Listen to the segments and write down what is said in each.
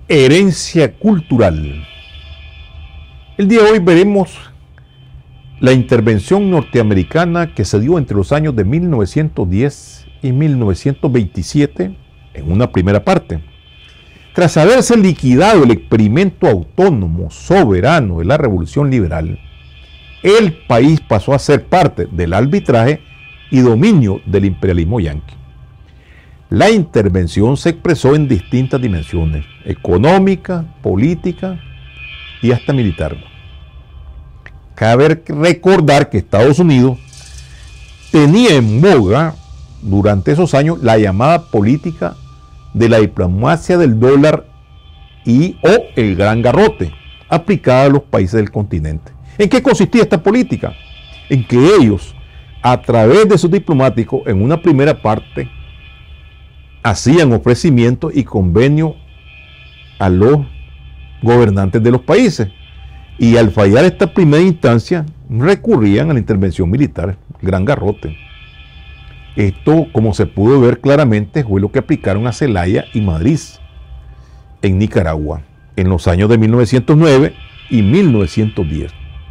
Herencia cultural. El día de hoy veremos la intervención norteamericana que se dio entre los años de 1910 y 1927 en una primera parte. Tras haberse liquidado el experimento autónomo soberano de la Revolución Liberal, el país pasó a ser parte del arbitraje y dominio del imperialismo yanqui. La intervención se expresó en distintas dimensiones: económica, política y hasta militar. Cabe recordar que Estados Unidos tenía en boga durante esos años la llamada política de la diplomacia del dólar o el gran garrote, aplicada a los países del continente. ¿En qué consistía esta política? En que ellos, a través de sus diplomáticos, en una primera parte, hacían ofrecimientos y convenios a los gobernantes de los países, y al fallar esta primera instancia recurrían a la intervención militar, gran garrote. Esto, como se pudo ver claramente, fue lo que aplicaron a Zelaya y Madrid en Nicaragua en los años de 1909 y 1910.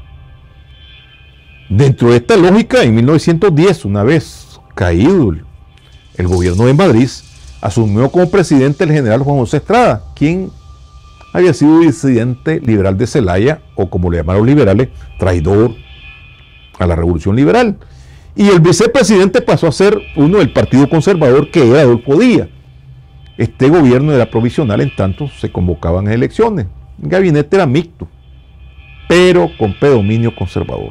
Dentro de esta lógica, en 1910, una vez caído el gobierno de Madrid, asumió como presidente el general Juan José Estrada, quien había sido disidente liberal de Zelaya, o como le llamaron los liberales, traidor a la Revolución Liberal. Y el vicepresidente pasó a ser uno del Partido Conservador, que era Adolfo Díaz. Este gobierno era provisional, en tanto se convocaban elecciones. El gabinete era mixto, pero con predominio conservador.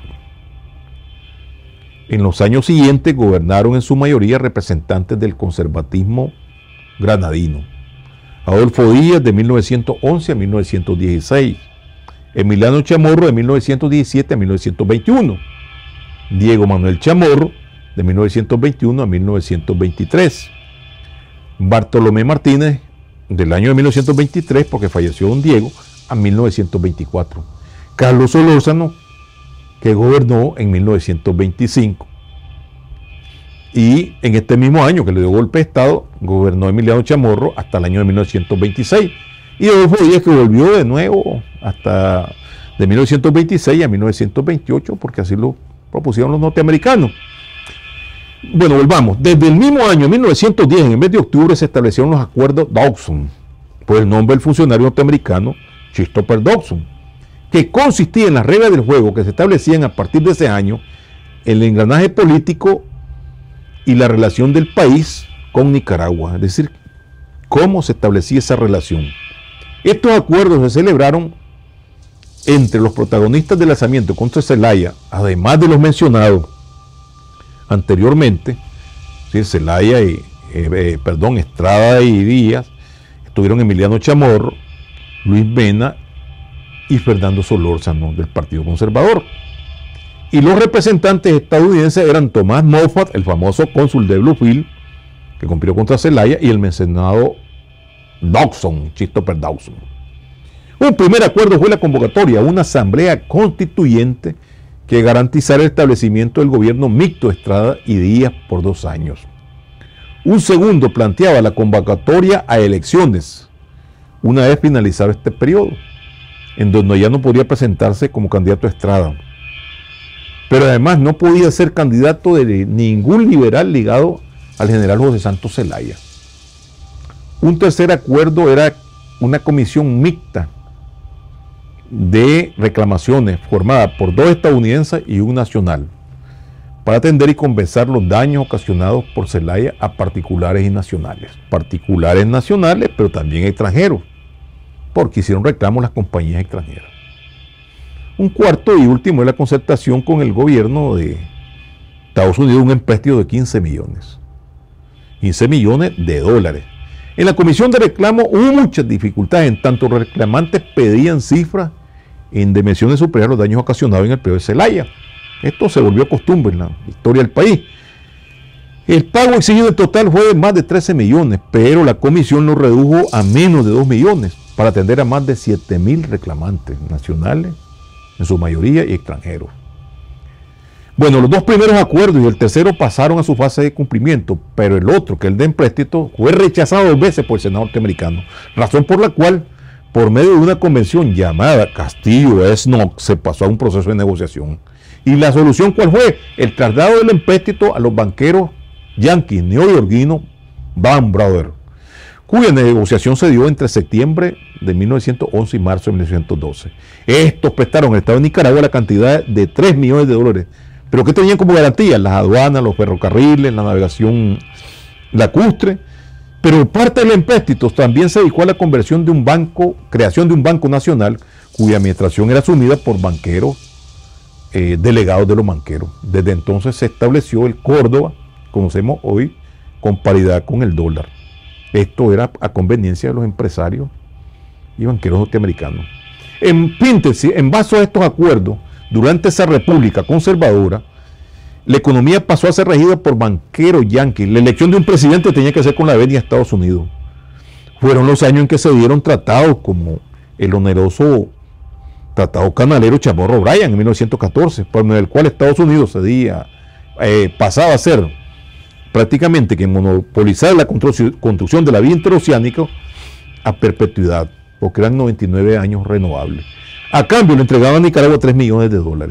En los años siguientes gobernaron en su mayoría representantes del conservatismo granadino: Adolfo Díaz, de 1911 a 1916, Emiliano Chamorro, de 1917 a 1921, Diego Manuel Chamorro, de 1921 a 1923, Bartolomé Martínez, del año de 1923, porque falleció don Diego, a 1924, Carlos Solórzano, que gobernó en 1925, y en este mismo año que le dio golpe de Estado, gobernó Emiliano Chamorro hasta el año de 1926, y Adolfo Díaz, que volvió de nuevo hasta de 1926 a 1928, porque así lo propusieron los norteamericanos. Bueno, volvamos. Desde el mismo año 1910, en el mes de octubre, se establecieron los acuerdos Dawson, por el nombre del funcionario norteamericano Christopher Dawson, que consistía en las reglas del juego que se establecían a partir de ese año, el engranaje político y la relación del país con Nicaragua, es decir, cómo se establecía esa relación. Estos acuerdos se celebraron entre los protagonistas del alzamiento contra Zelaya, además de los mencionados anteriormente. ¿Sí? Zelaya Estrada y Díaz, estuvieron Emiliano Chamorro, Luis Mena y Fernando Solórzano del Partido Conservador. Y los representantes estadounidenses eran Tomás Moffat, el famoso cónsul de Bluefield, que compitió contra Zelaya, y el mencionado Dawson, Christopher Dawson. Un primer acuerdo fue la convocatoria a una asamblea constituyente que garantizara el establecimiento del gobierno mixto de Estrada y Díaz por 2 años. Un segundo planteaba la convocatoria a elecciones una vez finalizado este periodo, en donde ya no podría presentarse como candidato a Estrada, pero además no podía ser candidato de ningún liberal ligado al general José Santos Zelaya. Un tercer acuerdo era una comisión mixta de reclamaciones formada por 2 estadounidenses y un nacional, para atender y compensar los daños ocasionados por Zelaya a particulares y nacionales. Particulares nacionales, pero también extranjeros, porque hicieron reclamos las compañías extranjeras. Un cuarto y último es la concertación con el gobierno de Estados Unidos, un empréstito de 15 millones. 15 millones de dólares. En la comisión de reclamo hubo muchas dificultades, en tanto los reclamantes pedían cifras en dimensiones superiores a los daños ocasionados en el periodo de Zelaya. Esto se volvió costumbre en la historia del país. El pago exigido en total fue de más de 13 millones, pero la comisión lo redujo a menos de 2 millones para atender a más de 7.000 reclamantes nacionales, en su mayoría, y extranjeros. Bueno, los 2 primeros acuerdos y el tercero pasaron a su fase de cumplimiento, pero el otro, que el de empréstito, fue rechazado 2 veces por el Senado norteamericano, razón por la cual por medio de una convención llamada Castillo-Snook, se pasó a un proceso de negociación. ¿Y la solución cuál fue? El traslado del empréstito a los banqueros yanquis neoyorquinos Band Brothers, cuya negociación se dio entre septiembre de 1911 y marzo de 1912. Estos prestaron al Estado de Nicaragua la cantidad de $3 millones, pero ¿qué tenían como garantía? Las aduanas, los ferrocarriles, la navegación lacustre. Pero parte del empréstito también se dedicó a la conversión de un banco, creación de un banco nacional, cuya administración era asumida por banqueros, delegados de los banqueros. Desde entonces se estableció el Córdoba, conocemos hoy, con paridad con el dólar. Esto era a conveniencia de los empresarios y banqueros norteamericanos. En base a estos acuerdos, durante esa república conservadora, la economía pasó a ser regida por banqueros yanquis. La elección de un presidente tenía que ser con la venia de Estados Unidos. Fueron los años en que se dieron tratados como el oneroso Tratado Canalero Chamorro-Bryan en 1914, por medio del cual Estados Unidos pasaba a ser prácticamente que monopolizar la construcción de la vía interoceánica a perpetuidad, porque eran 99 años renovables. A cambio le entregaban a Nicaragua $3 millones.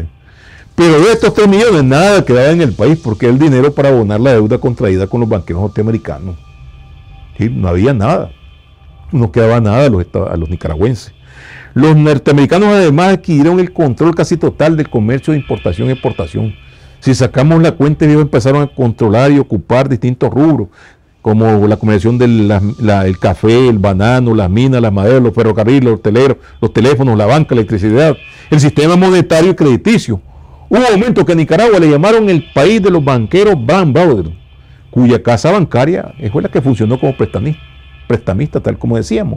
Pero de estos 3 millones nada quedaba en el país, porque era el dinero para abonar la deuda contraída con los banqueros norteamericanos. ¿Sí? No había nada, no quedaba nada a los nicaragüenses. Los norteamericanos además adquirieron el control casi total del comercio de importación y exportación. Si sacamos la cuenta, ellos empezaron a controlar y ocupar distintos rubros, como la comercialización del café, el banano, las minas, las maderas, los ferrocarriles, los teléfonos, la banca, la electricidad, el sistema monetario y crediticio. Hubo un momento que a Nicaragua le llamaron el país de los banqueros Band Brothers, cuya casa bancaria fue la que funcionó como prestamista, tal como decíamos.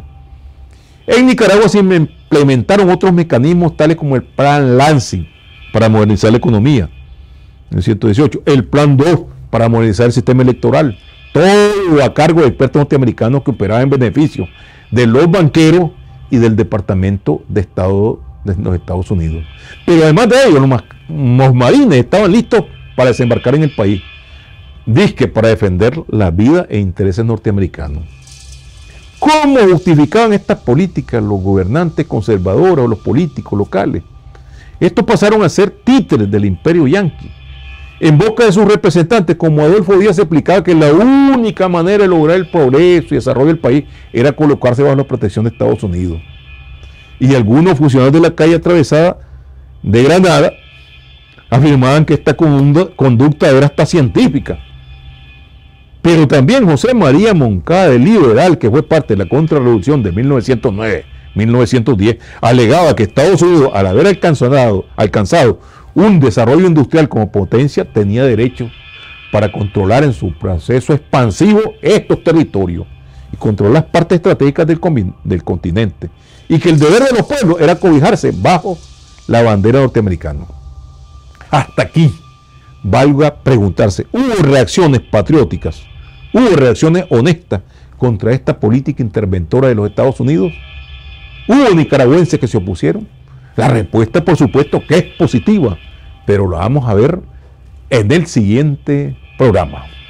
En Nicaragua se implementaron otros mecanismos tales como el Plan Lansing para modernizar la economía, en el 118, el Plan 2 para modernizar el sistema electoral, todo a cargo de expertos norteamericanos que operaban en beneficio de los banqueros y del Departamento de Estado de los Estados Unidos. Pero además de ello, los marines estaban listos para desembarcar en el país, dizque para defender la vida e intereses norteamericanos. ¿Cómo justificaban estas políticas los gobernantes conservadores o los políticos locales? Estos pasaron a ser títeres del imperio yanqui. En boca de sus representantes, como Adolfo Díaz, se explicaba que la única manera de lograr el progreso y desarrollo del país era colocarse bajo la protección de Estados Unidos. Y algunos funcionarios de la calle atravesada de Granada afirmaban que esta conducta era hasta científica. Pero también José María Moncada, el liberal, que fue parte de la contrarrevolución de 1909-1910, alegaba que Estados Unidos, al haber alcanzado un desarrollo industrial como potencia, tenía derecho para controlar en su proceso expansivo estos territorios y controlar las partes estratégicas del continente, y que el deber de los pueblos era cobijarse bajo la bandera norteamericana. Hasta aquí, valga preguntarse, ¿hubo reacciones patrióticas? ¿Hubo reacciones honestas contra esta política interventora de los Estados Unidos? ¿Hubo nicaragüenses que se opusieron? La respuesta, por supuesto, que es positiva, pero la vamos a ver en el siguiente programa.